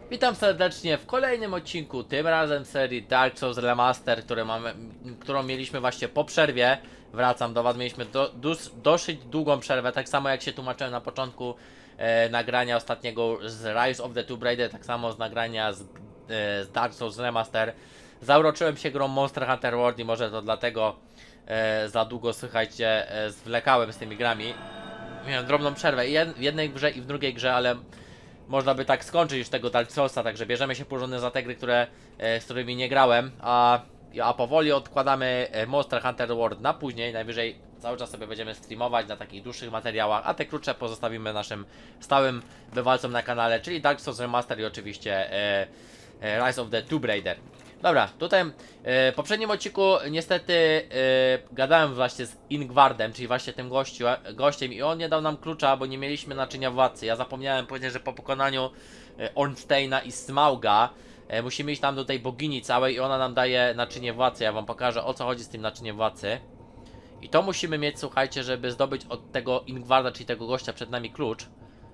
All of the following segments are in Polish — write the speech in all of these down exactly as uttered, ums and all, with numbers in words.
Witam serdecznie w kolejnym odcinku, tym razem serii Dark Souls Remaster, które mamy, którą mieliśmy właśnie po przerwie. Wracam do was, mieliśmy do, dos, dosyć długą przerwę, tak samo jak się tłumaczyłem na początku e, nagrania ostatniego z Rise of the Tomb Raider, tak samo z nagrania z, e, z Dark Souls Remaster. Zauroczyłem się grą Monster Hunter World i może to dlatego e, za długo, słuchajcie, e, zwlekałem z tymi grami. Miałem drobną przerwę i w jednej grze i w drugiej grze, ale można by tak skończyć już tego Dark Soulsa, także bierzemy się porządnie za te gry, które, e, z którymi nie grałem, a, a powoli odkładamy Monster Hunter World na później, najwyżej cały czas sobie będziemy streamować na takich dłuższych materiałach, a te krótsze pozostawimy naszym stałym bywalcom na kanale, czyli Dark Souls Remaster i oczywiście e, e, Rise of the Tomb Raider. Dobra, tutaj e, w poprzednim odcinku niestety e, gadałem właśnie z Ingwardem, czyli właśnie tym gościu, gościem i on nie dał nam klucza, bo nie mieliśmy naczynia władcy. Ja zapomniałem powiedzieć, że po pokonaniu e, Ornsteina i Smauga e, musimy iść tam do tej bogini całej i ona nam daje naczynie władcy. Ja wam pokażę, o co chodzi z tym naczyniem władcy. I to musimy mieć, słuchajcie, żeby zdobyć od tego Ingwarda, czyli tego gościa przed nami klucz.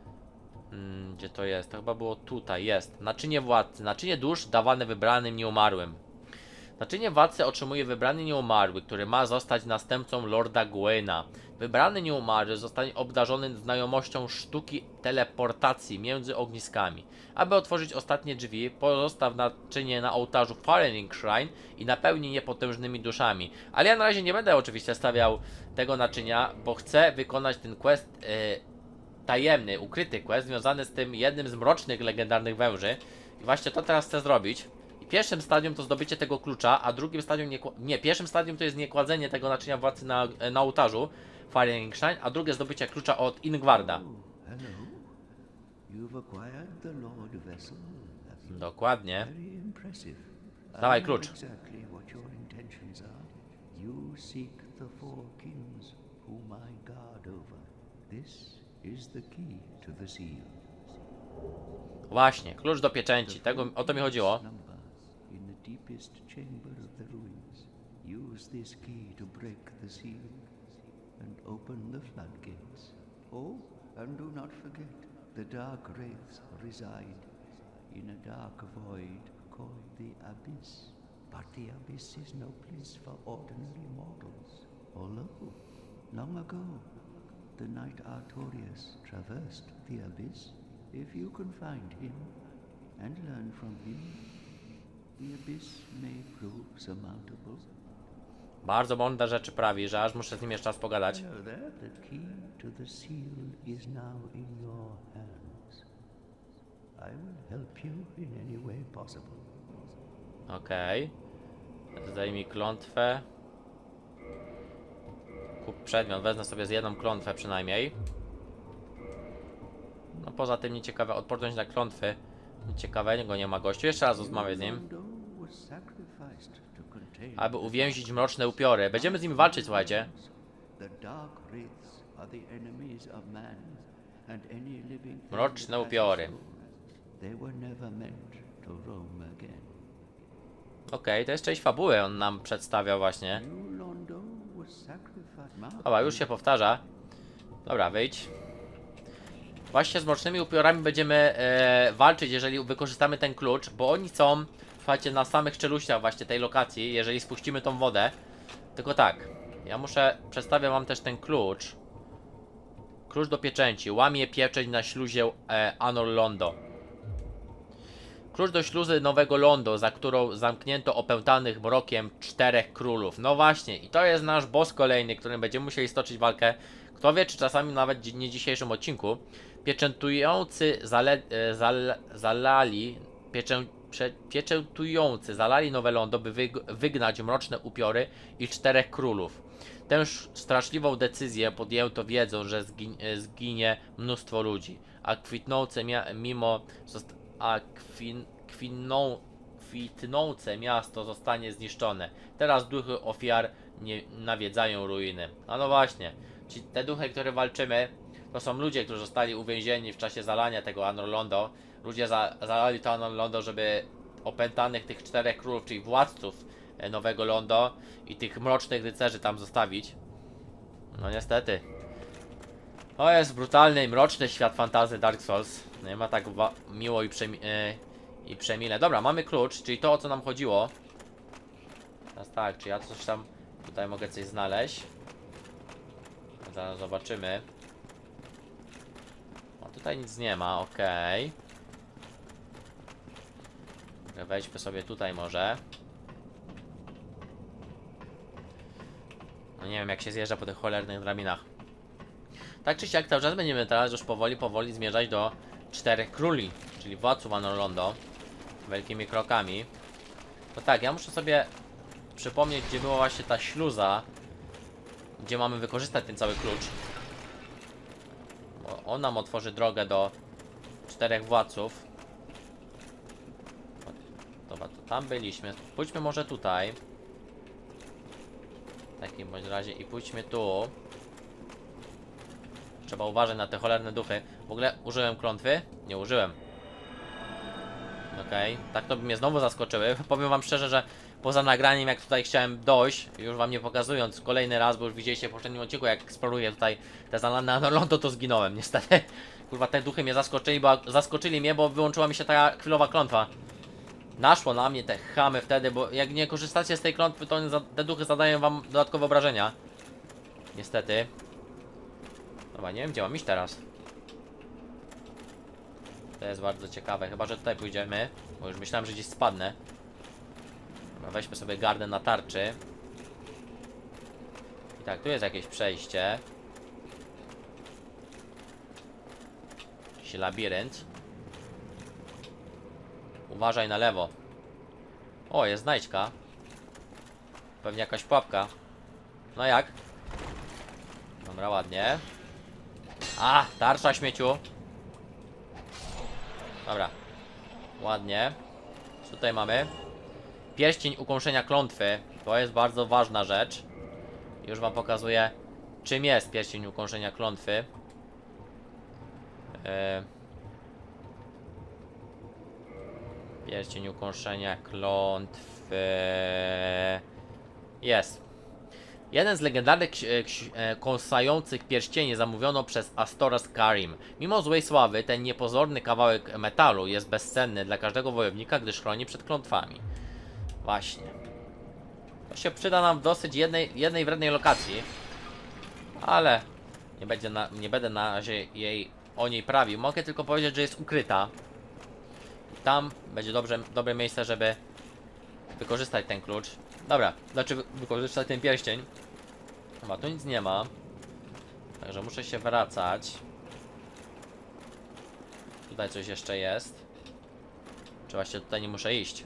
Hmm, gdzie to jest? To chyba było tutaj, jest. Naczynie władcy. Naczynie dusz dawane wybranym nieumarłym. Naczynie władcy otrzymuje wybrany nieumarły, który ma zostać następcą Lorda Gwena. Wybrany nieumarły zostanie obdarzony znajomością sztuki teleportacji między ogniskami. Aby otworzyć ostatnie drzwi, pozostaw naczynie na ołtarzu Firing Shrine i napełnij je potężnymi duszami. Ale ja na razie nie będę oczywiście stawiał tego naczynia, bo chcę wykonać ten quest yy, tajemny, ukryty quest związany z tym jednym z mrocznych, legendarnych węży. I właśnie to teraz chcę zrobić. I pierwszym stadium to zdobycie tego klucza, a drugim stadium nie, nie pierwszym stadium to jest niekładzenie tego naczynia władcy na, na ołtarzu Firing Shrine, a drugie zdobycie klucza od Ingwarda. Hello. You've acquired the Lord Vessel. Dokładnie. Very impressive. Dawaj I know klucz. exactly what your intentions are. You seek the four kings whom I guard over. This is the key to the seal. Właśnie, klucz do pieczęci. Tego, o to mi chodziło. Number in the deepest chamber of the ruins. Use this key to break the seal and open the floodgates. Oh, and do not forget, the dark wraiths reside in a dark void called the Abyss. But the Abyss is no place for ordinary mortals. Although, long ago, the knight Artorias traversed the Abyss. If you can find him and learn from him, the Abyss may prove surmountable. Bardzo mądre rzeczy prawi, że aż muszę z nim jeszcze raz pogadać. Hello there. The key to the seal is now in your hands. I will help you in any way possible. Okej. Okay. Zdejmij klątwę. Kup przedmiot, wezmę sobie z jedną klątwę przynajmniej. No poza tym nieciekawe, odporność na klątwy. Nieciekawego nie ma gościu. Jeszcze raz rozmawiać z nim. Aby uwięzić mroczne upiory. Będziemy z nim walczyć, słuchajcie. Mroczne upiory. Okej, okay, to jest część fabuły, on nam przedstawiał właśnie. Dobra, już się powtarza. Dobra, wyjdź. Właśnie z mrocznymi upiorami będziemy e, walczyć, jeżeli wykorzystamy ten klucz, bo oni są, słuchajcie, na samych czeluściach właśnie tej lokacji, jeżeli spuścimy tą wodę. Tylko tak, ja muszę, przedstawię wam też ten klucz. Klucz do pieczęci, łamie pieczęć na śluzie e, Anor Londo. Klucz do śluzy Nowego Londo, za którą zamknięto opętanych mrokiem czterech królów. No właśnie, i to jest nasz boss kolejny, którym będziemy musieli stoczyć walkę. Kto wie, czy czasami nawet nie w dzisiejszym odcinku. Pieczętujący zale, zal, zalali pieczę, prze, pieczętujący zalali Nowe Londo, by wyg, wygnać mroczne upiory i czterech królów. Tę straszliwą decyzję podjęto wiedzą, że zgin, zginie mnóstwo ludzi, a kwitnące mia, mimo a kwin, kwinną, kwitnące miasto zostanie zniszczone. Teraz duchy ofiar nie nawiedzają ruiny. A no właśnie, ci, te duchy, które walczymy, to są ludzie, którzy zostali uwięzieni w czasie zalania tego Anor Londo. Ludzie za, zalali to Anor Londo, żeby opętanych tych czterech królów, czyli władców Nowego Londo i tych mrocznych rycerzy tam zostawić. No niestety. To jest brutalny i mroczny świat fantasy Dark Souls. Nie ma tak miło i przemi e, I przemilę. Dobra, mamy klucz, czyli to, o co nam chodziło. Teraz tak, czy ja coś tam... Tutaj mogę coś znaleźć. Zaraz zobaczymy. O, tutaj nic nie ma, okej. Okay. Wejdźmy sobie tutaj może. No nie wiem, jak się zjeżdża po tych cholernych drabinach. Tak czy siak, cały czas będziemy teraz już powoli, powoli zmierzać do Czterech Króli, czyli władców Anor Londo. Wielkimi krokami. To tak, ja muszę sobie przypomnieć, gdzie była właśnie ta śluza, gdzie mamy wykorzystać ten cały klucz. Bo on nam otworzy drogę do czterech władców. Dobra, to tam byliśmy. Pójdźmy może tutaj. W takim bądź razie i pójdźmy tu. Trzeba uważać na te cholerne duchy. W ogóle użyłem klątwy? Nie użyłem. Okej, okay. Tak to by mnie znowu zaskoczyły. Powiem wam szczerze, że poza nagraniem, jak tutaj chciałem dojść, już wam nie pokazując kolejny raz, bo już widzieliście w poprzednim odcinku, jak eksploruję tutaj te zalane Anor Londo, to zginąłem niestety. Kurwa, te duchy mnie zaskoczyli, bo zaskoczyli mnie, bo wyłączyła mi się ta chwilowa klątwa. Naszło na mnie te chamy wtedy, bo jak nie korzystacie z tej klątwy, to te duchy zadają wam dodatkowe obrażenia. Niestety. Dobra, nie wiem, gdzie mam iść teraz. To jest bardzo ciekawe, chyba że tutaj pójdziemy, bo już myślałem, że gdzieś spadnę. Dobra, weźmy sobie gardę na tarczy. I tak, tu jest jakieś przejście. Jakiś labirynt. Uważaj na lewo. O, jest znajdźka. Pewnie jakaś pułapka. No jak? Dobra, ładnie. A, tarcza śmieciu. Dobra. Ładnie. Co tutaj mamy? Pierścień ukąszenia klątwy. To jest bardzo ważna rzecz. Już wam pokazuję, czym jest pierścień ukąszenia klątwy. Yy. Pierścień ukąszenia klątwy. Jest. Jeden z legendarnych kąsających pierścieni zamówiono przez Astora Scarim. Mimo złej sławy, ten niepozorny kawałek metalu jest bezcenny dla każdego wojownika, gdyż chroni przed klątwami. Właśnie. To się przyda nam w dosyć jednej, jednej wrednej lokacji. Ale nie, będzie na, nie będę na razie jej, o niej prawił. Mogę tylko powiedzieć, że jest ukryta. I tam będzie dobrze, dobre miejsce, żeby wykorzystać ten klucz. Dobra, znaczy wy wykorzystać ten pierścień. Chyba tu nic nie ma. Także muszę się wracać. Tutaj coś jeszcze jest. Czy właśnie tutaj nie muszę iść?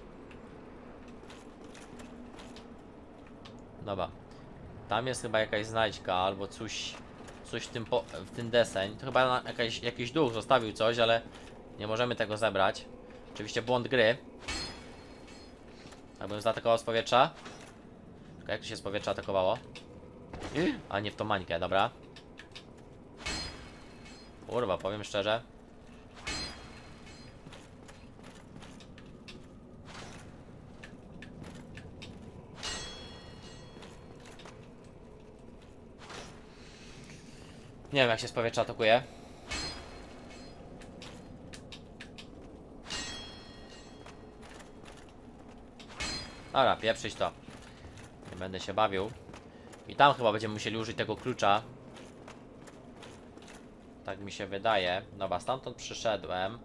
Dobra. Tam jest chyba jakaś znajdźka albo coś, coś w tym, po, w tym deseń. To chyba jakaś, jakiś duch zostawił coś, ale nie możemy tego zebrać. Oczywiście błąd gry. Jakbym zaatakował z powietrza. Tylko jak to się z powietrza atakowało? A nie w tą mańkę, dobra. Kurwa, powiem szczerze. Nie wiem, jak się z powietrza atakuje. Dobra, pieprzyć to. Nie będę się bawił. I tam chyba będziemy musieli użyć tego klucza. Tak mi się wydaje. Dobra, stamtąd przyszedłem.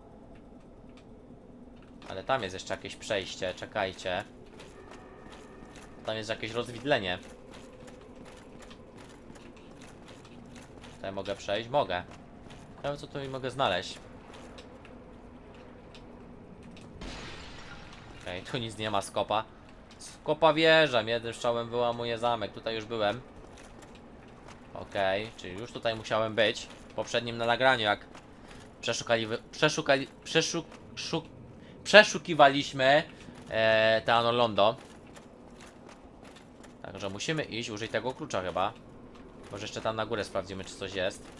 Ale tam jest jeszcze jakieś przejście, czekajcie. Tam jest jakieś rozwidlenie. Tutaj mogę przejść? Mogę. Ja wiem, co tu mi mogę znaleźć. Okej, okay, tu nic nie ma, skopa. Skopa wjeżdżam, jednym strzałem wyłamuję zamek. Tutaj już byłem. Okej, okay, czyli już tutaj musiałem być. W poprzednim na nagraniu, jak przeszukali, przeszukali, przeszuk, szuk, przeszukiwaliśmy e, te Anor Londo. Także musimy iść, użyć tego klucza chyba. Może jeszcze tam na górę sprawdzimy, czy coś jest.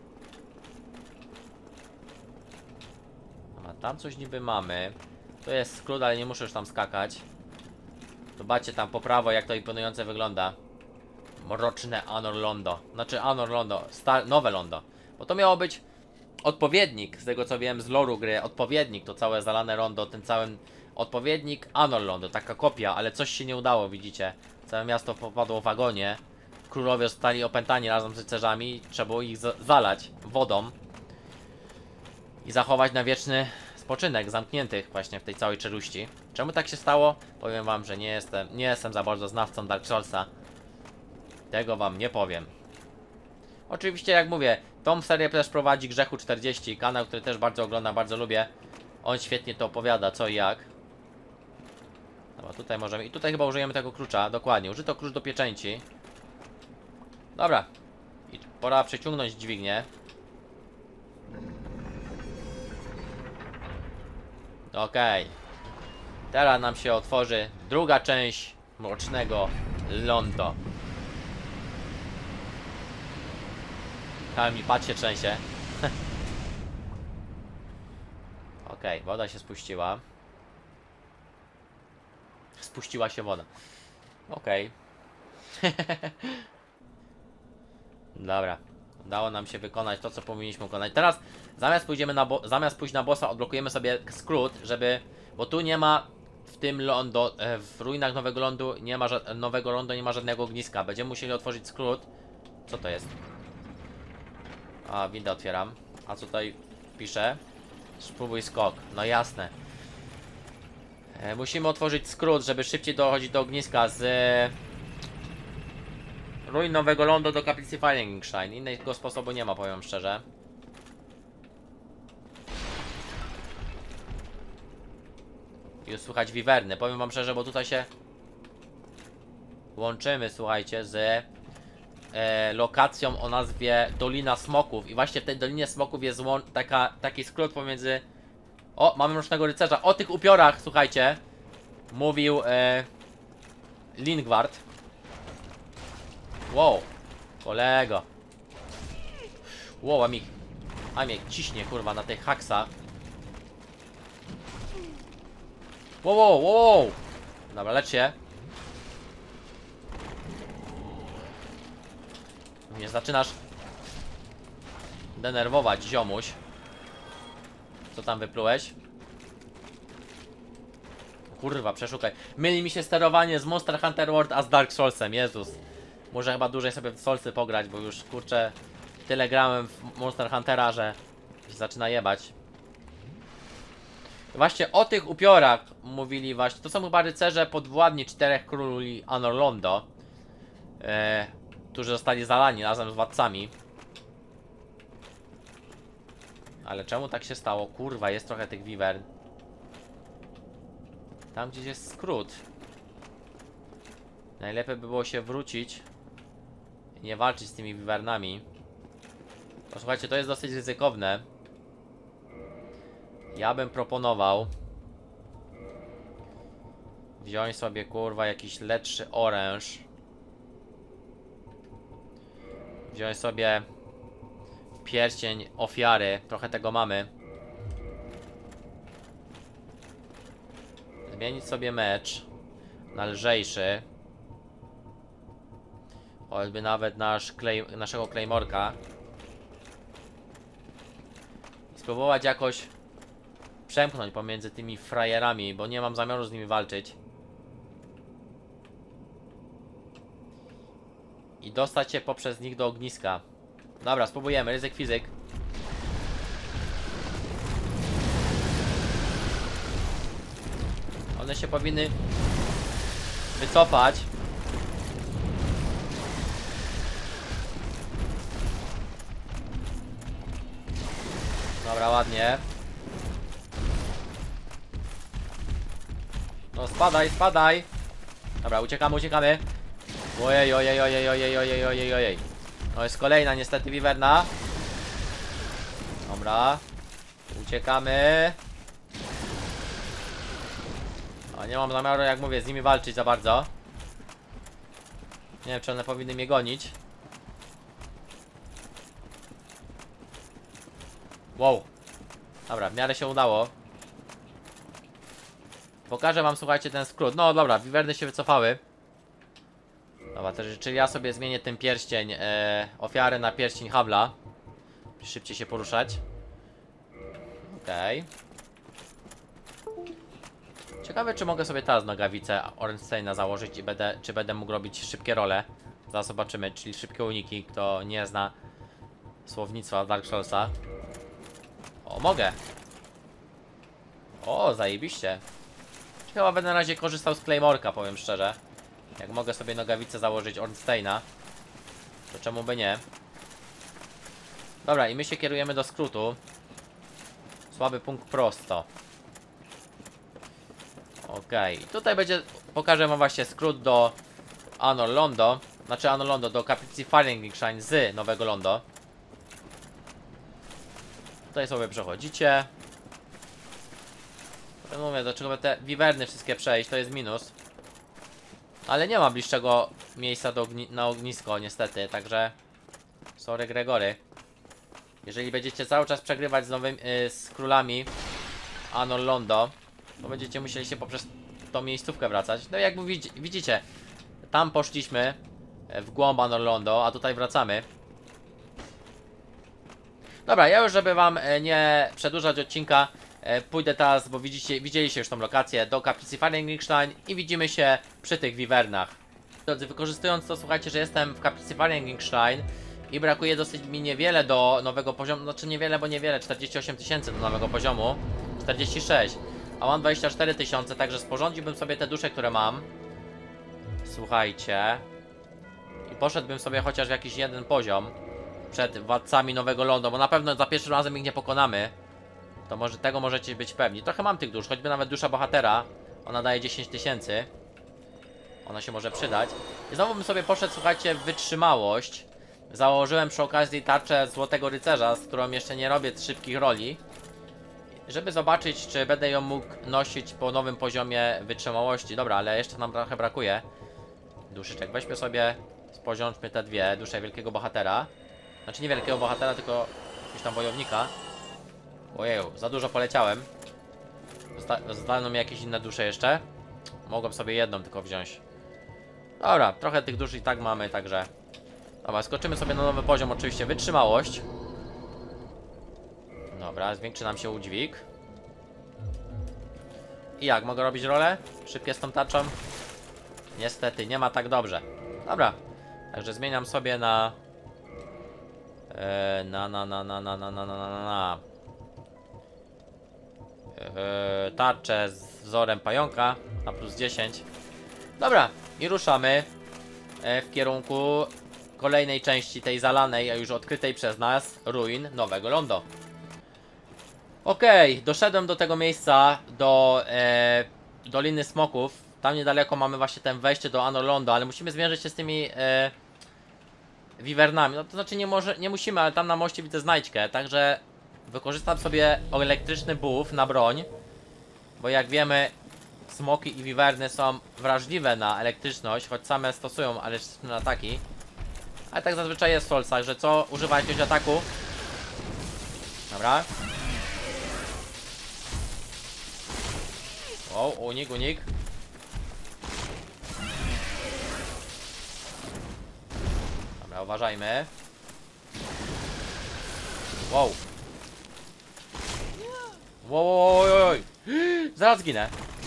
A tam coś niby mamy. To jest skrót, ale nie muszę już tam skakać. Zobaczcie tam po prawo, jak to imponujące wygląda. Mroczne Anor Londo. Znaczy Anor Londo, Star nowe Londo. Bo to miało być odpowiednik, z tego co wiem z loru gry, odpowiednik, to całe zalane rondo, ten całym odpowiednik Anor Londo, taka kopia, ale coś się nie udało, widzicie. Całe miasto popadło w agonie. Królowie zostali opętani razem z rycerzami, trzeba było ich zalać wodą i zachować na wieczny spoczynek zamkniętych właśnie w tej całej czeluści. Czemu tak się stało? Powiem wam, że nie jestem, nie jestem za bardzo znawcą Dark Soulsa. Tego wam nie powiem. Oczywiście, jak mówię, tą serię też prowadzi Grzechu czterdzieści, kanał, który też bardzo oglądam, bardzo lubię. On świetnie to opowiada, co i jak. Dobra, tutaj możemy... I tutaj chyba użyjemy tego klucza, dokładnie. Użyto klucz do pieczęci. Dobra. I pora przeciągnąć dźwignię. Okej. Okay. Teraz nam się otworzy druga część Mrocznego Londo. Ale mi pad się trzęsie. Okej, okay, woda się spuściła. Spuściła się woda. Okej. Okay. Dobra. Udało nam się wykonać to, co powinniśmy wykonać. Teraz zamiast pójdziemy na bo zamiast pójść na bossa, odblokujemy sobie skrót, żeby... Bo tu nie ma w tym londo, w ruinach nowego lądu nie ma nowego lądu, nie ma żadnego ogniska. Będziemy musieli otworzyć skrót. Co to jest? A, windę otwieram. A co tutaj pisze? Spróbuj skok. No jasne. E, musimy otworzyć skrót, żeby szybciej dochodzić do ogniska z e, ruin nowego lądu do kaplicy Flying Shrine. Innego sposobu nie ma, powiem szczerze. Już słychać wiwerny. Powiem wam szczerze, bo tutaj się łączymy, słuchajcie, z e, lokacją o nazwie Dolina Smoków. I właśnie w tej Dolinie Smoków jest taka, taki skrót pomiędzy... O, mamy Mrocznego Rycerza. O tych upiorach, słuchajcie, mówił e, Lingward. Wow, kolego. Wow, a mi, a mnie ciśnie, kurwa, na tej haksa. Wow, wow, wow. Dobra, lecz się. Nie zaczynasz denerwować, ziomuś. Co tam wyplułeś? Kurwa, przeszukaj. Myli mi się sterowanie z Monster Hunter World a z Dark Soulsem, Jezus. Muszę chyba dłużej sobie w Soulsy pograć, bo już kurczę tyle grałem w Monster Huntera, że się zaczyna jebać. Właśnie o tych upiorach mówili właśnie. To są chyba rycerze podwładni czterech króli Anor Londo, e, którzy zostali zalani razem z władcami. Ale czemu tak się stało? Kurwa, jest trochę tych wiwern. Tam gdzieś jest skrót. Najlepiej by było się wrócić i nie walczyć z tymi wiwernami. Bo słuchajcie, to jest dosyć ryzykowne. Ja bym proponował wziąć sobie, kurwa, jakiś lepszy oręż. Wziąć sobie pierścień ofiary. Trochę tego mamy. Zmienić sobie mecz na lżejszy. Choćby nawet nasz klej, naszego Claymorka. Spróbować jakoś przemknąć pomiędzy tymi frajerami, bo nie mam zamiaru z nimi walczyć. I dostać się poprzez nich do ogniska. Dobra, spróbujemy. Ryzyk fizyk. One się powinny wycofać. Dobra, ładnie. No spadaj, spadaj. Dobra, uciekamy, uciekamy. Ojej, ojej, ojej, ojej, ojej, ojej, ojej. No jest kolejna niestety wiwerna. Dobra. Uciekamy. O, nie mam zamiaru, jak mówię, z nimi walczyć za bardzo. Nie wiem, czy one powinny mnie gonić. Wow. Dobra, w miarę się udało. Pokażę wam, słuchajcie, ten skrót. No dobra, wiwerny się wycofały. Dobra, to, czyli ja sobie zmienię ten pierścień e, ofiary na pierścień Habla. Szybciej się poruszać. Okej. Ciekawe, czy mogę sobie teraz nogawicę Ornsteina założyć i będę, czy będę mógł robić szybkie role. Zaraz zobaczymy, czyli szybkie uniki, kto nie zna słownictwa Dark Soulsa. O, mogę. O, zajebiście. Chyba będę na razie korzystał z Claymorka, powiem szczerze. Jak mogę sobie nogawicę założyć Ornsteina, to czemu by nie? Dobra, i my się kierujemy do skrótu. Słaby punkt prosto. Okej, okay. Tutaj będzie, pokażę wam właśnie skrót do Anor Londo. Znaczy Anor Londo, do kaplicy Firelink Shrine z Nowego Londo. Tutaj sobie przechodzicie. Mówię, do czego te wiwerny wszystkie przejść, to jest minus. Ale nie ma bliższego miejsca do ogni na ognisko niestety, także sorry Gregory. Jeżeli będziecie cały czas przegrywać z nowymi, yy, z królami Anor Londo, to będziecie musieli się poprzez tą miejscówkę wracać. No i jak widzicie, tam poszliśmy w głąb Anor Londo, a tutaj wracamy. Dobra, ja już, żeby wam nie przedłużać odcinka, pójdę teraz, bo widzicie, widzieliście już tą lokację, do kaplicy Firelink Shrine i widzimy się przy tych wiwernach. Drodzy, wykorzystując to, słuchajcie, że jestem w kaplicy Firelink Shrine i brakuje dosyć mi niewiele do nowego poziomu, znaczy niewiele, bo niewiele, czterdzieści osiem tysięcy do nowego poziomu, czterdzieści sześć, a mam dwadzieścia cztery tysiące, także sporządziłbym sobie te dusze, które mam. Słuchajcie. I poszedłbym sobie chociaż w jakiś jeden poziom przed władcami Nowego Londo, bo na pewno za pierwszym razem ich nie pokonamy. To może tego możecie być pewni. Trochę mam tych dusz, choćby nawet dusza bohatera. Ona daje dziesięć tysięcy. Ona się może przydać. I znowu bym sobie poszedł, słuchajcie, w wytrzymałość. Założyłem przy okazji tarczę Złotego Rycerza, z którą jeszcze nie robię szybkich roli, żeby zobaczyć, czy będę ją mógł nosić po nowym poziomie wytrzymałości. Dobra, ale jeszcze nam trochę brakuje duszyczek. Weźmy sobie, sporządźmy te dwie dusze Wielkiego Bohatera. Znaczy nie Wielkiego Bohatera, tylko jakiegoś tam wojownika. Ojeju, za dużo poleciałem. Zostaną mi jakieś inne dusze jeszcze. Mogłem sobie jedną tylko wziąć. Dobra, trochę tych dusz i tak mamy, także... Dobra, skoczymy sobie na nowy poziom, oczywiście wytrzymałość. Dobra, zwiększy nam się udźwig. I jak, mogę robić rolę? Szybkie z tą tarczą? Niestety, nie ma tak dobrze. Dobra, także zmieniam sobie na... Eee, na, na, na, na, na, na, na, na, na, na. Eee, tarczę z wzorem pająka na plus dziesięć. Dobra, i ruszamy e, w kierunku kolejnej części tej zalanej, a już odkrytej przez nas ruin Nowego Londo. Okej, okay, doszedłem do tego miejsca, do e, Doliny Smoków. Tam niedaleko mamy właśnie ten wejście do Anor Londo, ale musimy zmierzyć się z tymi e, wiwernami. No to znaczy nie, może, nie musimy, ale tam na moście widzę znajdźkę, także wykorzystam sobie elektryczny buff na broń, bo jak wiemy, smoki i wiwerny są wrażliwe na elektryczność, choć same stosują elektryczne ataki. Ale tak zazwyczaj jest w Soulsach, że co używa jakiegoś ataku. Dobra. O, unik, unik. Dobra, uważajmy. Wow. Wow, wow, wow, wow. Zaraz zginę.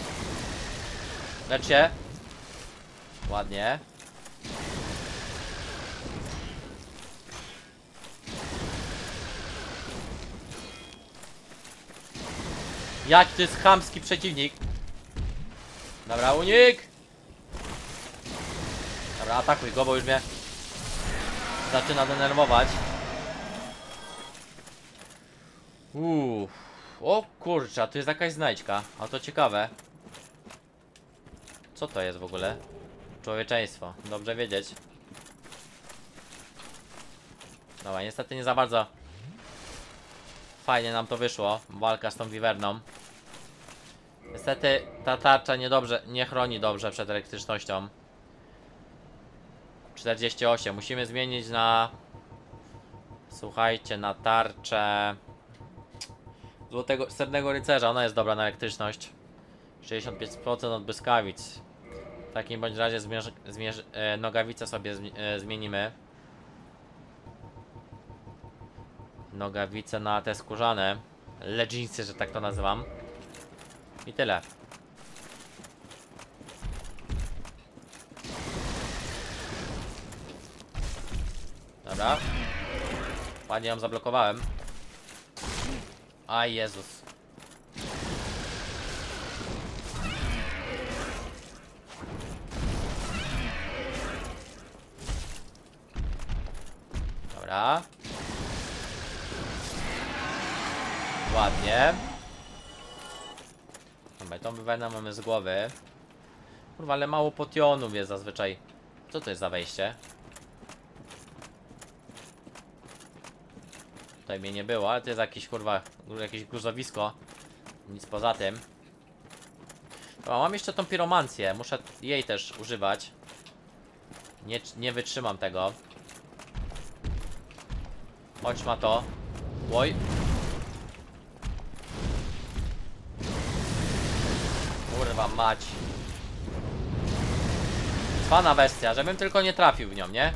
Lecz się. Ładnie. Jaki to jest chamski przeciwnik. Dobra, unik. Dobra, atakuj go, bo już mnie zaczyna denerwować. Uuu. O kurczę, a tu jest jakaś znajdźka. A to ciekawe. Co to jest w ogóle? Człowieczeństwo. Dobrze wiedzieć. Dobra, niestety nie za bardzo fajnie nam to wyszło. Walka z tą wiwerną. Niestety ta tarcza niedobrze, nie chroni dobrze przed elektrycznością. czterdzieści osiem. Musimy zmienić na... Słuchajcie, na tarczę Złotego Srebrnego Rycerza. Ona jest dobra na elektryczność. sześćdziesiąt pięć procent od błyskawic. W takim bądź razie zmierz, zmierz, e, nogawicę sobie zmi, e, zmienimy. Nogawice na te skórzane. leginsy, że tak to nazywam. I tyle. Dobra. Ładnie ją zablokowałem. Aj, Jezus. Dobra. Ładnie. Dobra, tą wywenę mamy z głowy. Kurwa, ale mało potionów jest zazwyczaj. Co to jest za wejście? Tutaj mnie nie było, ale to jest jakieś kurwa, jakieś gruzowisko. Nic poza tym. Dobra, mam jeszcze tą piromancję. Muszę jej też używać. Nie, nie wytrzymam tego. Chodź ma to. Oj. Kurwa mać. Fana bestia, żebym tylko nie trafił w nią, nie?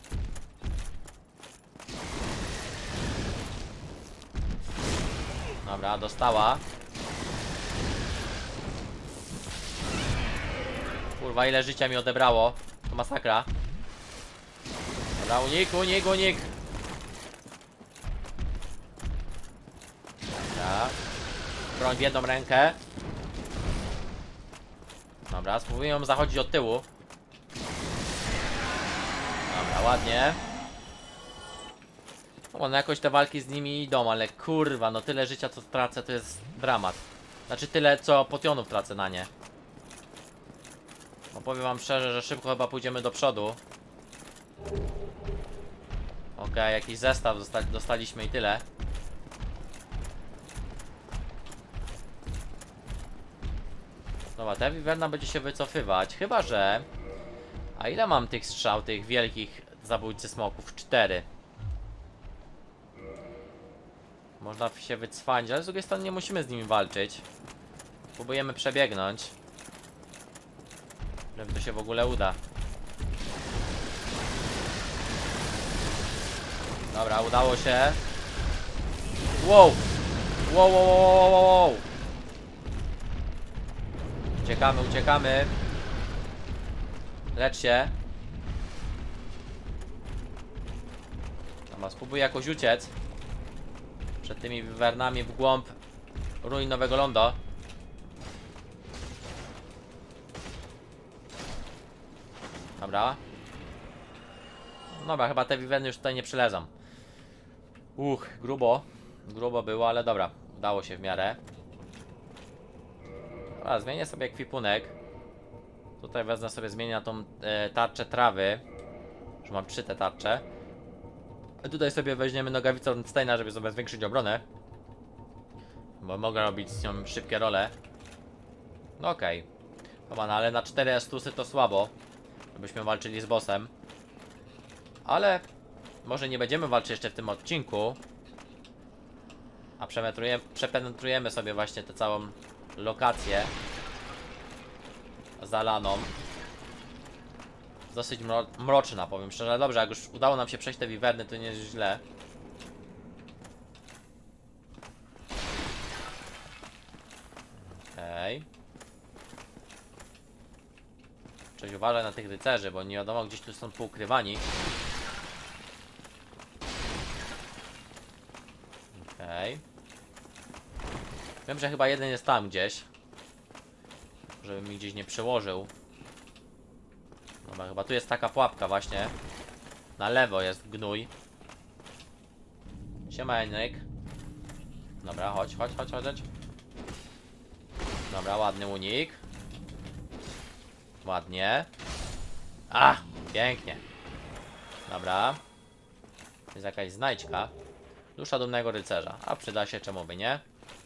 Dobra, dostała. Kurwa, ile życia mi odebrało. To masakra. Dobra, unik, unik, unik. Dobra. Broń w jedną rękę. Dobra, spróbuję ją zachodzić od tyłu. Dobra, ładnie. No, no jakoś te walki z nimi idą, ale kurwa, no tyle życia co tracę to jest dramat. Znaczy tyle co potionów tracę na nie. No powiem wam szczerze, że szybko chyba pójdziemy do przodu. Okej, okay, jakiś zestaw dosta dostaliśmy i tyle. Dobra, ta wiwerna będzie się wycofywać, chyba że... A ile mam tych strzał, tych wielkich zabójcy smoków? Cztery. Można się wycwanić, ale z drugiej strony nie musimy z nimi walczyć. Próbujemy przebiegnąć. Żeby to się w ogóle uda. Dobra, udało się. Wow! Wow, wow, wow, wow, wow. Uciekamy, uciekamy. Lecz się. Dobra, spróbuję jakoś uciec przed tymi wiwernami w głąb ruin Nowego Lądu. Dobra. Dobra, chyba te wiwerny już tutaj nie przylezą. Uch, grubo. Grubo było, ale dobra. Udało się w miarę. Dobra, zmienię sobie ekwipunek. Tutaj wezmę sobie, zmienię na tą e, tarczę trawy. Już mam trzy te tarcze. A tutaj sobie weźmiemy nogawicę Ornsteina, żeby sobie zwiększyć obronę. Bo mogę robić z nią szybkie role. No okej. Okay. No ale na cztery estusy to słabo. Żebyśmy walczyli z bossem. Ale może nie będziemy walczyć jeszcze w tym odcinku. A przepenetrujemy, przepenetrujemy sobie właśnie tę całą lokację zalaną. Dosyć mro mroczna, powiem szczerze. Dobrze, jak już udało nam się przejść te wiwerny, to nie jest źle. Okej. Okay. Cześć, uważaj na tych rycerzy, bo nie wiadomo, gdzieś tu są poukrywani. Okej. Okay. Wiem, że chyba jeden jest tam gdzieś. Żeby mi gdzieś nie przełożył. Dobra, chyba tu jest taka pułapka właśnie. Na lewo jest gnój. Siema, Henryk. Dobra, chodź, chodź, chodź, chodź. Dobra, ładny unik. Ładnie. A, pięknie. Dobra. Jest jakaś znajdźka. Dusza dumnego rycerza. A przyda się, czemu by nie?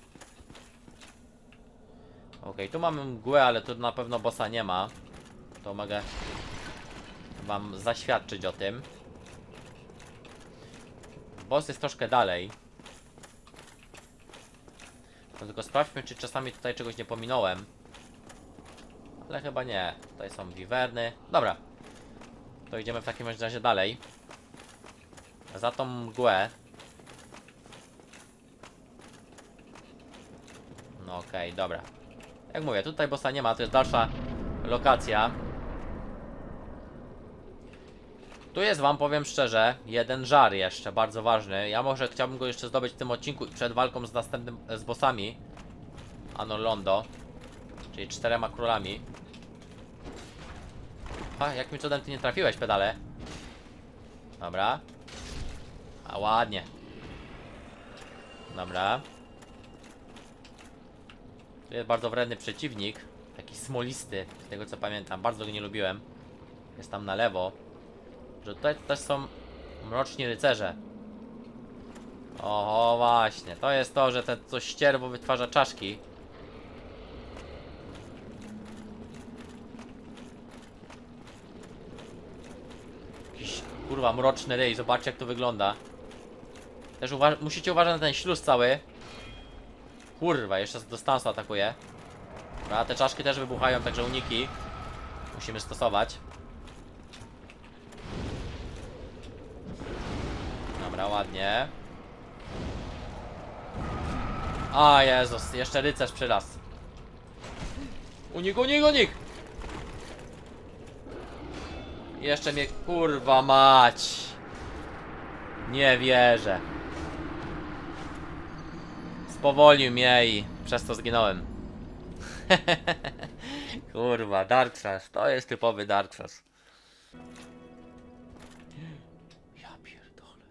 Ok, tu mamy mgłę, ale tu na pewno bossa nie ma. To mogę wam zaświadczyć o tym. Boss jest troszkę dalej. To tylko sprawdźmy, czy czasami tutaj czegoś nie pominąłem. Ale chyba nie. Tutaj są wiwerny. Dobra. To idziemy w takim razie dalej. Za tą mgłę. Okej, dobra. Jak mówię, tutaj bossa nie ma, to jest dalsza lokacja. Tu jest, wam powiem szczerze, jeden żar jeszcze, bardzo ważny. Ja może chciałbym go jeszcze zdobyć w tym odcinku przed walką z następnym, z bossami. Anor Londo. Czyli czterema królami. A, jakim cudem ty nie trafiłeś, pedale? Dobra. A, ładnie. Dobra. Tu jest bardzo wredny przeciwnik. Taki smolisty, z tego co pamiętam. Bardzo go nie lubiłem. Jest tam na lewo. Że tutaj też są mroczni rycerze. Oho, właśnie. To jest to, że ten coś ścierwo wytwarza czaszki. Jakiś kurwa mroczny ryj. Zobaczcie jak to wygląda. Też uwa musicie uważać na ten śluz cały. Kurwa, jeszcze z dystansu atakuje. A te czaszki też wybuchają, także uniki musimy stosować. Dobra, ładnie. A Jezus, jeszcze rycerz przylas. Unik, unik, unik! Jeszcze mnie, kurwa mać. Nie wierzę. Spowolnił mnie i przez to zginąłem. Kurwa, Dark Souls, to jest typowy Dark Souls. Ja pierdolę.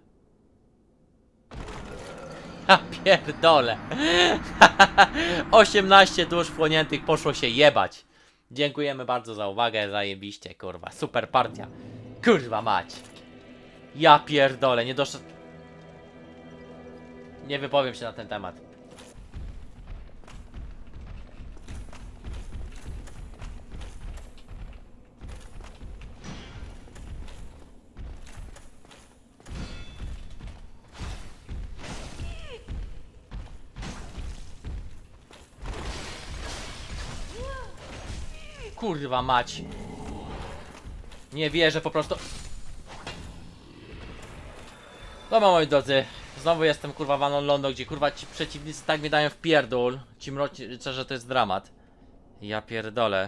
Ja pierdolę. osiemnaście dusz wchłoniętych poszło się jebać. Dziękujemy bardzo za uwagę, zajebiście, kurwa. Super partia. Kurwa mać. Ja pierdolę, nie doszedł. Nie wypowiem się na ten temat. Kurwa mać. Nie wierzę po prostu. Dobra moi drodzy. Znowu jestem kurwa w Anor Londo, gdzie kurwa ci przeciwnicy tak mi dają w pierdol. Ci mroci rycerze to jest dramat. Ja pierdolę.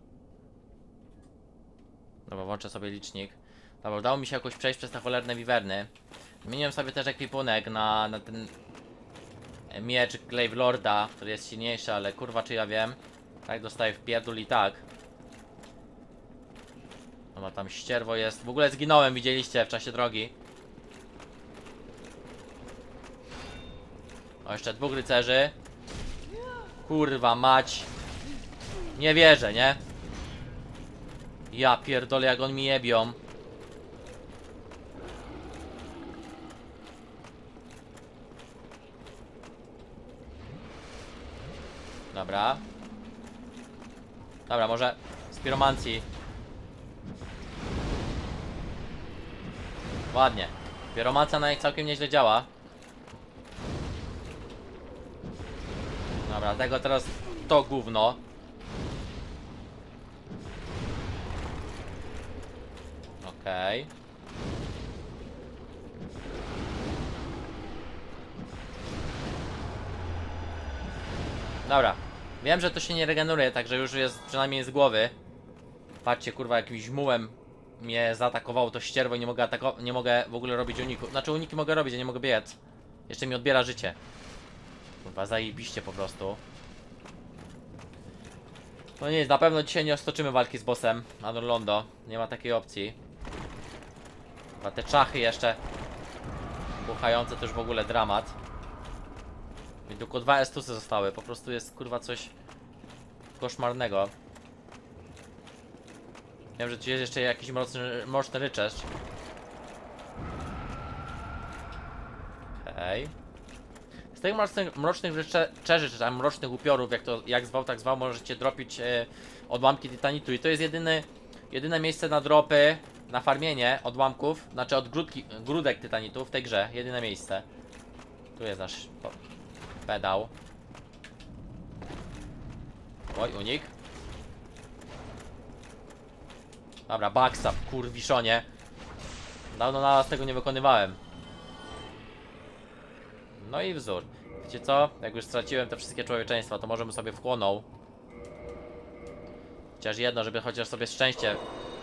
Dobra, włączę sobie licznik. Dobra, udało mi się jakoś przejść przez te cholerne wiwerny. Zmieniłem sobie też ekwipunek na, na ten miecz Glaive Lorda, który jest silniejszy, ale kurwa czy ja wiem. Tak dostaję w pierdol i tak. Dobra, tam ścierwo jest. W ogóle zginąłem, widzieliście w czasie drogi. O, jeszcze dwóch rycerzy. Kurwa mać. Nie wierzę, nie? Ja pierdolę jak on mi jebią. Dobra. Dobra, może z piromancji. Ładnie. Piromancja na nich całkiem nieźle działa. Dobra, tego teraz to gówno. Okej. Okay. Dobra. Wiem, że to się nie regeneruje, także już jest przynajmniej z głowy. Patrzcie, kurwa, jakimś mułem mnie zaatakowało to ścierwo i nie mogę atakować, nie mogę w ogóle robić uniku. Znaczy uniki mogę robić, a nie mogę biec. Jeszcze mi odbiera życie. Kurwa, zajebiście po prostu. No nic, na pewno dzisiaj nie stoczymy walki z bossem Anor Londo. Nie ma takiej opcji. Chyba te czachy jeszcze buchające to już w ogóle dramat. I tylko dwa estusy zostały, po prostu jest kurwa coś koszmarnego. Wiem, że tu jest jeszcze jakiś mroczny, mroczny rycerz. Okej. Okay. Z tych mrocznych, mrocznych rycerzy, czy tam mrocznych upiorów, jak to jak zwał, tak zwał, możecie dropić e, odłamki titanitu. I to jest jedyny, jedyne miejsce na dropy, na farmienie odłamków, znaczy od grudki, grudek tytanitu w tej grze. Jedyne miejsce. Tu jest nasz o, pedał. Oj, unik. Dobra, backstab, kurwiszonie. Dawno na was tego nie wykonywałem. No i wzór. Wiecie co? Jak już straciłem te wszystkie człowieczeństwa, to możemy sobie wchłonął. Chociaż jedno, żeby chociaż sobie szczęście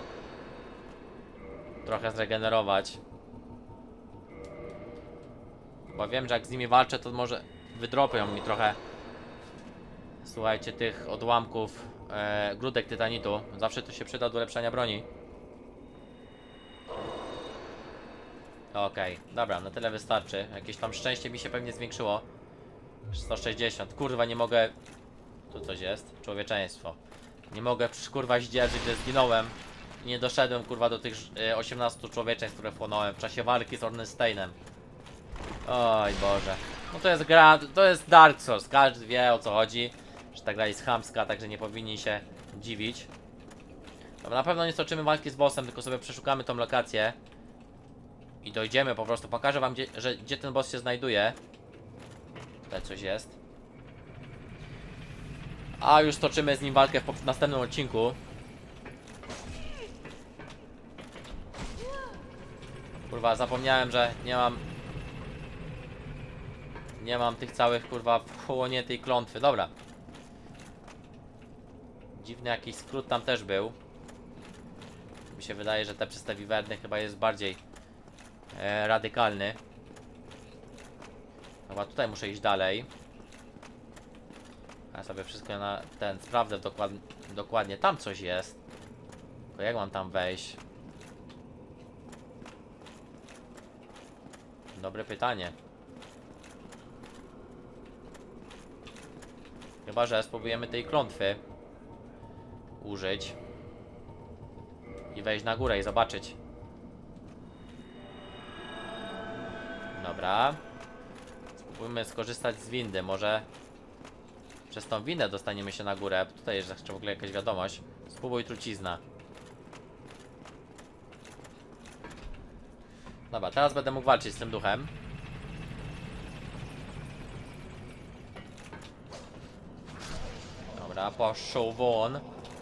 trochę zregenerować. Bo wiem, że jak z nimi walczę, to może wydropią mi trochę, słuchajcie, tych odłamków e, grudek tytanitu. Zawsze to się przyda do ulepszania broni. Okej, okay, dobra, na tyle wystarczy. Jakieś tam szczęście mi się pewnie zwiększyło. sto sześćdziesiąt, kurwa nie mogę. Tu coś jest, człowieczeństwo. Nie mogę kurwa zdzierżyć, że zginąłem. I nie doszedłem kurwa do tych e, osiemnastu człowieczeństw, które wchłonąłem w czasie walki z Ornsteinem. Oj Boże. No to jest gra, to jest Dark Souls, każdy wie o co chodzi. Że ta gra jest chamska, także nie powinni się dziwić. No, na pewno nie stoczymy walki z bossem, tylko sobie przeszukamy tą lokację. I dojdziemy po prostu, pokażę wam gdzie, że, gdzie ten boss się znajduje. Tutaj coś jest. A już toczymy z nim walkę w następnym odcinku. Kurwa, zapomniałem, że nie mam Nie mam tych całych kurwa wchłoniętej klątwy. Dobra. Dziwny jakiś skrót tam też był. Mi się wydaje, że te przez te wiwerny chyba jest bardziej e, radykalny. Chyba tutaj muszę iść dalej. Ja sobie wszystko na ten sprawdzę dokładnie, dokładnie. Tam coś jest. Tylko jak mam tam wejść? Dobre pytanie. Chyba że spróbujemy tej klątwy użyć i wejść na górę i zobaczyć. Dobra. Spróbujmy skorzystać z windy. Może przez tą windę dostaniemy się na górę. Tutaj jest jeszcze w ogóle jakaś wiadomość. Spróbuj trucizna. Dobra, teraz będę mógł walczyć z tym duchem. Dobra, poszło won.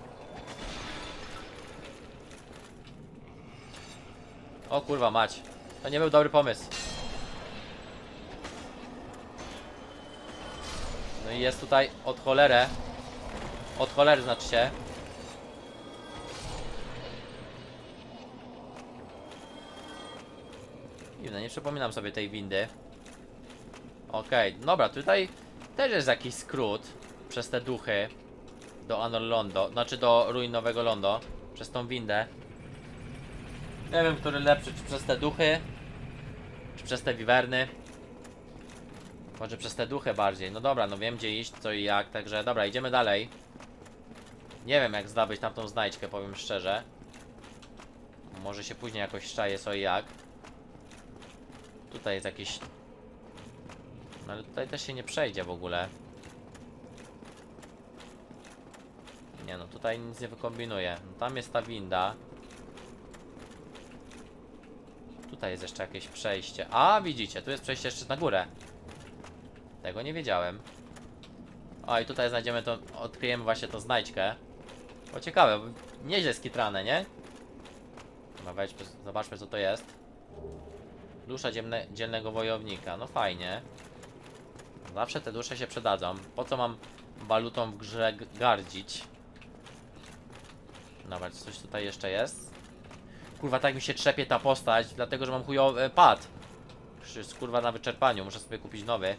O kurwa mać. To nie był dobry pomysł. No i jest tutaj od cholerę. Od cholery znaczy się. Dziwne, nie przypominam sobie tej windy. Okej, okay, dobra, tutaj też jest jakiś skrót przez te duchy do Anor Londo, znaczy do ruin Nowego Londo, przez tą windę. Nie wiem, który lepszy, czy przez te duchy, czy przez te wiwerny. Może przez te duchy bardziej. No dobra, no wiem gdzie iść, co i jak, także dobra, idziemy dalej. Nie wiem jak zdobyć tamtą znajdźkę, powiem szczerze. Może się później jakoś szczaje co i jak. Tutaj jest jakiś... No ale tutaj też się nie przejdzie w ogóle. Nie no, tutaj nic nie wykombinuję. No, tam jest ta winda. Tutaj jest jeszcze jakieś przejście. A, widzicie, tu jest przejście jeszcze na górę. Tego nie wiedziałem. O, i tutaj znajdziemy to, odkryjemy właśnie tą znajdźkę. O, ciekawe, nieźle skitrane, nie? No wejdźmy, zobaczmy co to jest. Dusza dzielne, dzielnego wojownika, no fajnie. Zawsze te dusze się przydadzą. Po co mam walutą w grze gardzić? Dobra, czy coś tutaj jeszcze jest? Kurwa, tak mi się trzepie ta postać, dlatego że mam chujowy pad. Już jest kurwa na wyczerpaniu, muszę sobie kupić nowy.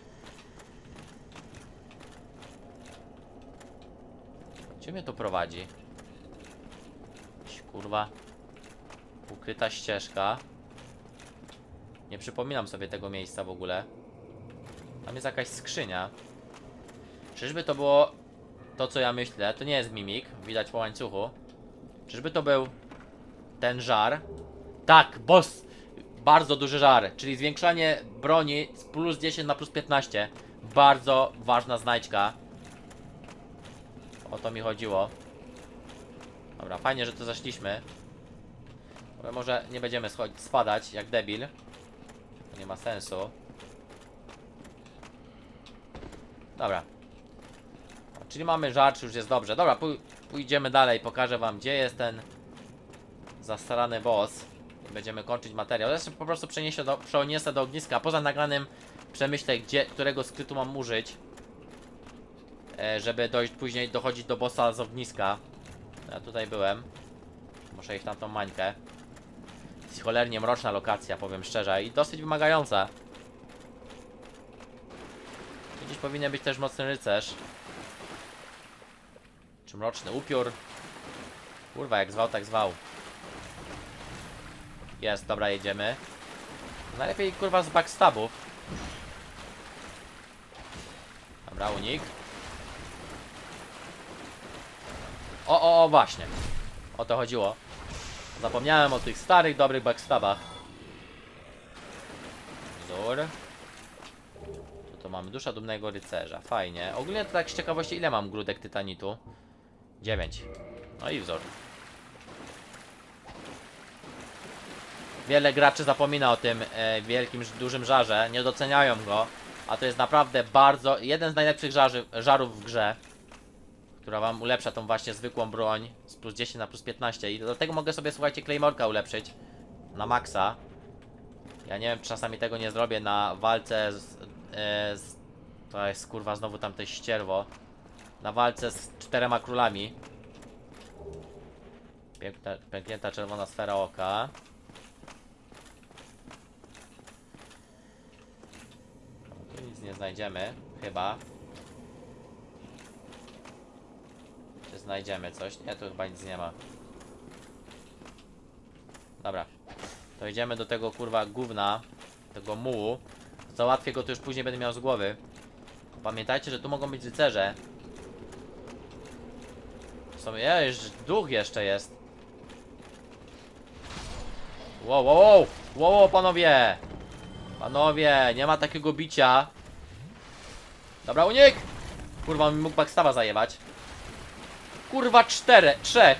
Gdzie mnie to prowadzi? Jakiś, kurwa ukryta ścieżka. Nie przypominam sobie tego miejsca w ogóle. Tam jest jakaś skrzynia. Czyżby to było to co ja myślę? To nie jest mimik, widać po łańcuchu. Czyżby to był ten żar? Tak, boss! Bardzo duży żar, czyli zwiększanie broni z plus dziesięć na plus piętnaście. Bardzo ważna znajdźka. O to mi chodziło. Dobra, fajnie, że tu zeszliśmy. Ale może nie będziemy spadać jak debil. To nie ma sensu. Dobra. O, czyli mamy żar, już jest dobrze. Dobra, pój pójdziemy dalej. Pokażę wam gdzie jest ten zastarany boss. I będziemy kończyć materiał. Ja się po prostu przeniosę do, przeniosę do ogniska. Poza nagranym przemyślę, gdzie, którego skrytu mam użyć, e, żeby dojść później, dochodzić do bossa z ogniska. Ja tutaj byłem. Muszę iść na tą mańkę. Jest cholernie mroczna lokacja, powiem szczerze, i dosyć wymagająca. Gdzieś powinien być też mocny rycerz. Czy mroczny upiór. Kurwa, jak zwał, tak zwał. Jest, dobra, jedziemy. Najlepiej kurwa z backstabów. Dobra, unik. O, o, o, właśnie. O to chodziło. Zapomniałem o tych starych, dobrych backstabach. Wzór. Tu to mamy dusza dumnego rycerza. Fajnie. Ogólnie to tak z ciekawości, ile mam grudek tytanitu? dziewięć. No i wzór. Wiele graczy zapomina o tym e, wielkim, dużym żarze. Nie doceniają go. A to jest naprawdę bardzo... jeden z najlepszych żarzy, żarów w grze. Która wam ulepsza tą właśnie zwykłą broń z plus dziesięć na plus piętnaście. I dlatego mogę sobie, słuchajcie, Claymorka ulepszyć na maksa. Ja nie wiem, czy czasami tego nie zrobię na walce z... E, z to jest kurwa znowu tamte ścierwo. Na walce z czterema królami. Piękna, pęknięta czerwona sfera oka. Tu nic nie znajdziemy, chyba. Czy znajdziemy coś? Nie, tu chyba nic nie ma. Dobra. To idziemy do tego kurwa gówna. Tego mułu. Załatwię go, to już później będę miał z głowy. Pamiętajcie, że tu mogą być rycerze. Są, jeż, duch jeszcze jest. Wow, wow, wow, wow, wow, panowie. Panowie, nie ma takiego bicia. Dobra, unik. Kurwa, mi mógł backstaba zajebać. Kurwa, cztery, trzech.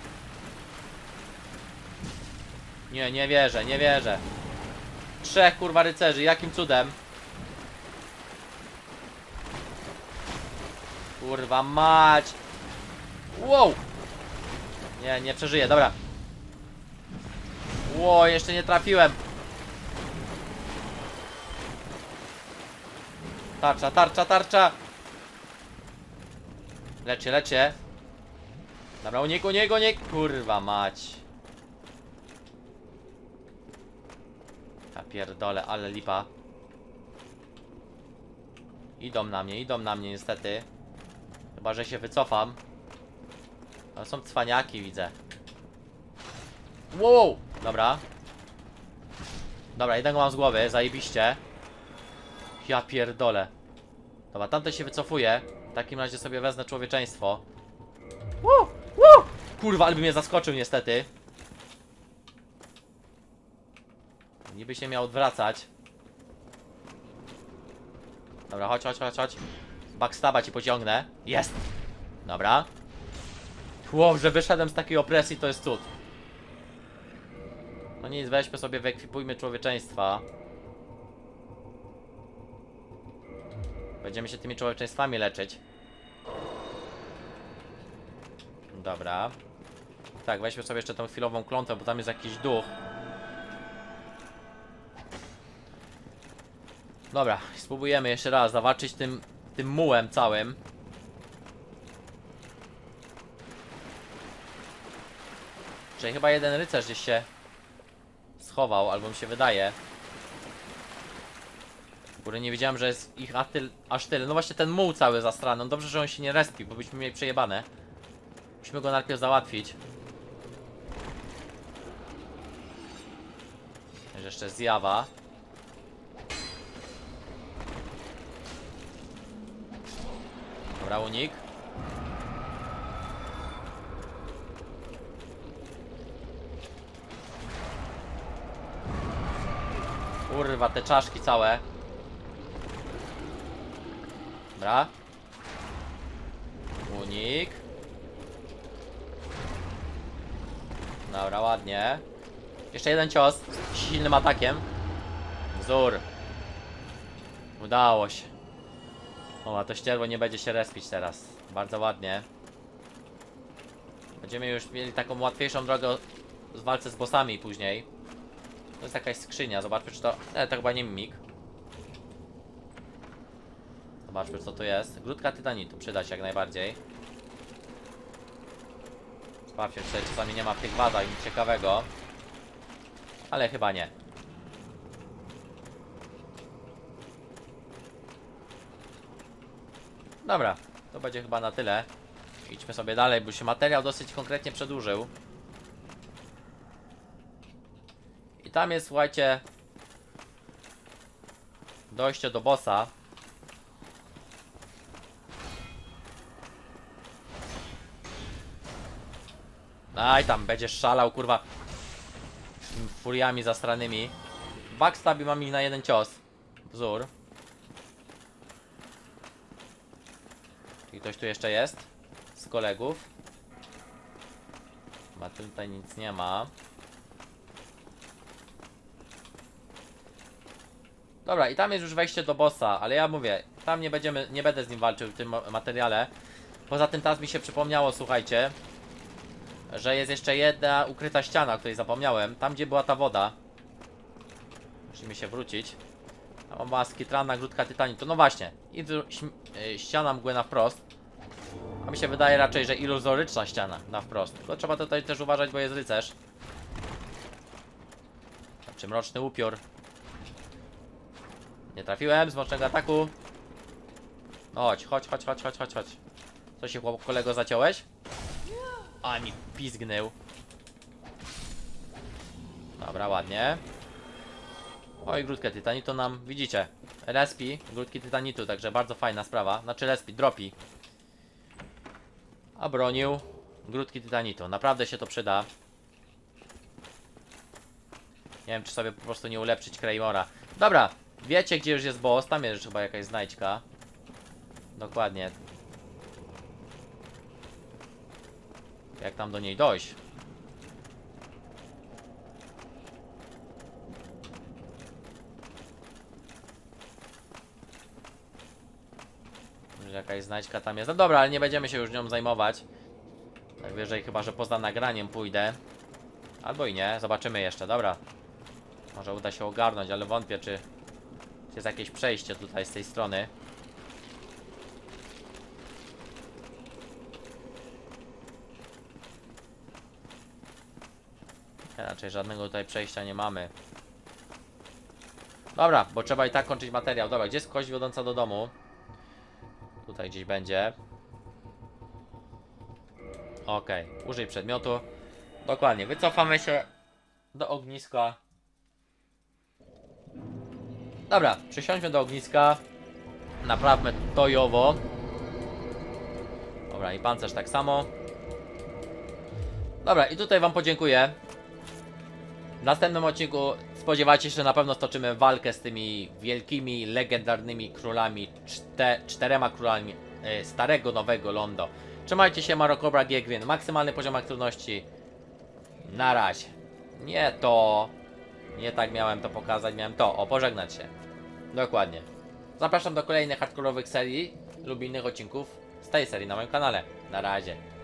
Nie, nie wierzę, nie wierzę. Trzech kurwa rycerzy, jakim cudem? Kurwa mać. Wow. Nie, nie przeżyję, dobra. Ło, jeszcze nie trafiłem. Tarcza, tarcza, tarcza. Lecie, lecie. Dobra, unik, unik, unik. Kurwa mać. Ja pierdolę, ale lipa. Idą na mnie, idą na mnie niestety. Chyba, że się wycofam. Ale są cwaniaki, widzę. Wow! Dobra. Dobra, jednego mam z głowy, zajebiście. Ja pierdolę. Dobra, tamten się wycofuje. W takim razie sobie wezmę człowieczeństwo. Woo! Woo! Kurwa, ale by mnie zaskoczył niestety. Niby się miał odwracać. Dobra, chodź, chodź, chodź, chodź. Backstaba ci pociągnę. Jest! Dobra. Wow, że wyszedłem z takiej opresji, to jest cud. No nic, weźmy sobie, wyekwipujmy człowieczeństwa. Będziemy się tymi człowieczeństwami leczyć. Dobra. Tak, weźmy sobie jeszcze tą chwilową klątwę, bo tam jest jakiś duch. Dobra, spróbujemy jeszcze raz zawalczyć tym, tym mułem całym. Czyli chyba jeden rycerz gdzieś się schował, albo mi się wydaje. Kurde, nie wiedziałem, że jest ich aż tyle, aż tyle. No właśnie ten muł cały zastrany. No dobrze, że on się nie respi, bo byśmy mieli przejebane. Musimy go najpierw załatwić. Jest jeszcze zjawa. Dobra, unik. Kurwa, te czaszki całe. Dobra. Unik. Dobra, ładnie. Jeszcze jeden cios z silnym atakiem. Wzór. Udało się. O, a to ścierwo nie będzie się respić teraz. Bardzo ładnie. Będziemy już mieli taką łatwiejszą drogę w walce z bossami później. To jest jakaś skrzynia, zobaczmy czy to... E, to chyba nie mimik. Zobaczmy, co to jest. Grudka tytanitu, przyda się jak najbardziej. Sprawdźmy, czy tutaj czasami nie ma w tych wadach nic ciekawego. Ale chyba nie. Dobra, to będzie chyba na tyle. Idźmy sobie dalej, bo się materiał dosyć konkretnie przedłużył. I tam jest, słuchajcie, dojście do bossa. Aj, tam będziesz szalał, kurwa, furiami zastranymi. Backstabby mam ich na jeden cios. Wzór. Czyli ktoś tu jeszcze jest z kolegów. Chyba tutaj nic nie ma. Dobra, i tam jest już wejście do bossa, ale ja mówię, tam nie będziemy, nie będę z nim walczył w tym materiale. Poza tym teraz mi się przypomniało, słuchajcie, że jest jeszcze jedna ukryta ściana, o której zapomniałem. Tam, gdzie była ta woda. Musimy się wrócić. Tam była skitrana grudka tytanitu. No właśnie. I ściana mgły na wprost. A mi się wydaje raczej, że iluzoryczna ściana na wprost. Tylko trzeba tutaj też uważać, bo jest rycerz. Znaczy mroczny upiór. Nie trafiłem z mrocznego ataku. No chodź, chodź, chodź, chodź, chodź, chodź, chodź. Co się, chłop, kolego, zaciąłeś? A mi pizgnął. Dobra, ładnie. Oj, grudkę tytanitu nam, widzicie, respi, grudki tytanitu, także bardzo fajna sprawa. Znaczy respi, dropi. A bronił grudki tytanitu, naprawdę się to przyda. Nie wiem, czy sobie po prostu nie ulepszyć Claymora. Dobra, wiecie, gdzie już jest boss, tam jest chyba jakaś znajdźka. Dokładnie. Jak tam do niej dojść? Może jakaś znajdźka tam jest. No dobra, ale nie będziemy się już nią zajmować. Tak wyżej, chyba że poza nagraniem pójdę. Albo i nie, zobaczymy jeszcze, dobra. Może uda się ogarnąć, ale wątpię, czy, czy jest jakieś przejście tutaj z tej strony. Raczej żadnego tutaj przejścia nie mamy. Dobra, bo trzeba i tak kończyć materiał. Dobra, gdzie jest kość wiodąca do domu? Tutaj gdzieś będzie. Okej, okay. Użyj przedmiotu. Dokładnie, wycofamy się do ogniska. Dobra, przysiądźmy do ogniska. Naprawmy to i owo. Dobra, i pancerz tak samo. Dobra, i tutaj wam podziękuję. W następnym odcinku spodziewajcie się, że na pewno stoczymy walkę z tymi wielkimi, legendarnymi królami, czte, czterema królami e, starego, nowego Londo. Trzymajcie się, Marokobra G Gwyn, maksymalny poziom trudności. Na razie. Nie to. Nie tak miałem to pokazać, miałem to. O, pożegnać się. Dokładnie. Zapraszam do kolejnych hardkorowych serii lub innych odcinków z tej serii na moim kanale. Na razie.